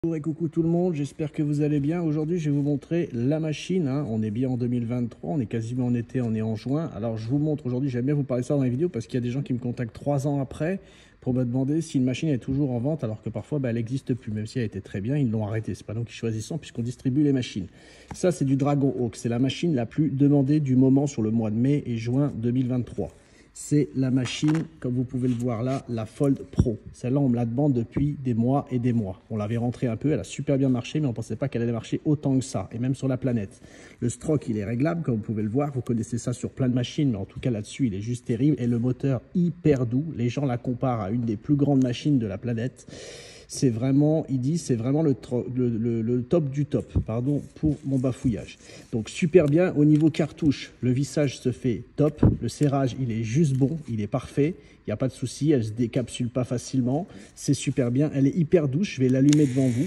Bonjour et coucou tout le monde, j'espère que vous allez bien. Aujourd'hui je vais vous montrer la machine, on est bien en 2023, on est quasiment en été, on est en juin. Alors je vous montre aujourd'hui, j'aime bien vous parler de ça dans les vidéos parce qu'il y a des gens qui me contactent 3 ans après pour me demander si une machine est toujours en vente alors que parfois elle n'existe plus, même si elle était très bien, ils l'ont arrêtée. C'est pas nous qui choisissons puisqu'on distribue les machines. Ça c'est du Dragon Hawk, c'est la machine la plus demandée du moment sur le mois de mai et juin 2023. C'est la machine, comme vous pouvez le voir là, la Fold Pro. Celle-là, on me la demande depuis des mois et des mois. On l'avait rentrée un peu, elle a super bien marché, mais on ne pensait pas qu'elle allait marcher autant que ça, et même sur la planète. Le stroke, il est réglable, comme vous pouvez le voir. Vous connaissez ça sur plein de machines, mais en tout cas là-dessus, il est juste terrible. Et le moteur, hyper doux. Les gens la comparent à une des plus grandes machines de la planète. C'est vraiment, il dit, c'est vraiment le top du top, pardon pour mon bafouillage. Donc super bien, au niveau cartouche, le vissage se fait top, le serrage il est juste bon, il est parfait, il n'y a pas de souci, elle se décapsule pas facilement, c'est super bien, elle est hyper douce, je vais l'allumer devant vous.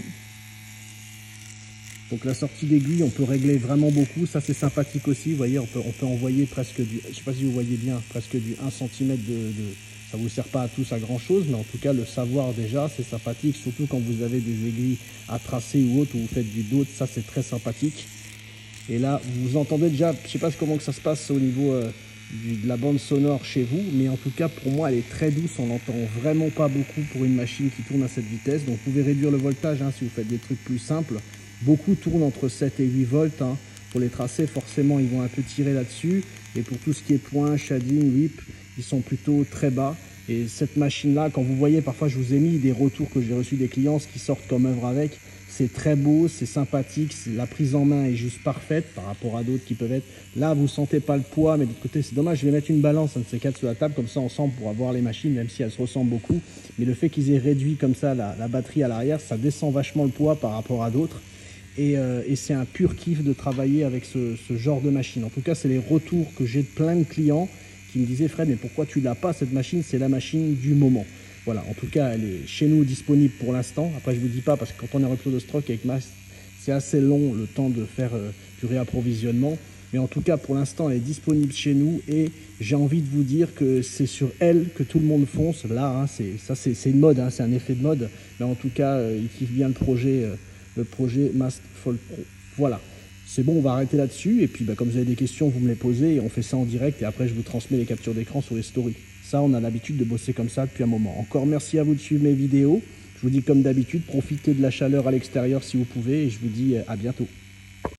Donc la sortie d'aiguille, on peut régler vraiment beaucoup, ça c'est sympathique aussi, vous voyez, on peut envoyer presque du, je sais pas si vous voyez bien, presque du 1 cm ça vous sert pas à tous à grand chose, mais en tout cas le savoir déjà c'est sympathique, surtout quand vous avez des aiguilles à tracer ou autre, ou vous faites du dos, ça c'est très sympathique. Et là vous entendez déjà, je sais pas comment que ça se passe au niveau de la bande sonore chez vous, mais en tout cas pour moi elle est très douce, on n'entend vraiment pas beaucoup pour une machine qui tourne à cette vitesse. Donc vous pouvez réduire le voltage si vous faites des trucs plus simples. Beaucoup tournent entre 7 et 8 volts. Pour les tracés, forcément, ils vont un peu tirer là-dessus. Et pour tout ce qui est point, shading, whip, ils sont plutôt très bas. Et cette machine-là, quand vous voyez, parfois je vous ai mis des retours que j'ai reçus des clients, ce qui sortent comme œuvre avec. C'est très beau, c'est sympathique, la prise en main est juste parfaite par rapport à d'autres qui peuvent être. Là, vous ne sentez pas le poids, mais de l'autre côté, c'est dommage. Je vais mettre une balance, un de ces quatre sur la table, comme ça ensemble pour avoir les machines, même si elles se ressemblent beaucoup. Mais le fait qu'ils aient réduit comme ça la batterie à l'arrière, ça descend vachement le poids par rapport à d'autres. Et c'est un pur kiff de travailler avec ce genre de machine. En tout cas, c'est les retours que j'ai de plein de clients qui me disaient « Fred, mais pourquoi tu l'as pas cette machine? C'est la machine du moment. » Voilà, en tout cas, elle est chez nous disponible pour l'instant. Après, je vous dis pas, parce que quand on est en rupture de stock avec Max, c'est assez long le temps de faire du réapprovisionnement. Mais en tout cas, pour l'instant, elle est disponible chez nous et j'ai envie de vous dire que c'est sur elle que tout le monde fonce. Là, c'est une mode, c'est un effet de mode. Mais en tout cas, il kiffe bien le projet Mast Fold Pro. Voilà, c'est bon, on va arrêter là-dessus. Et puis, comme vous avez des questions, vous me les posez et on fait ça en direct. Et après, je vous transmets les captures d'écran sur les stories. Ça, on a l'habitude de bosser comme ça depuis un moment. Encore merci à vous de suivre mes vidéos. Je vous dis comme d'habitude, profitez de la chaleur à l'extérieur si vous pouvez. Et je vous dis à bientôt.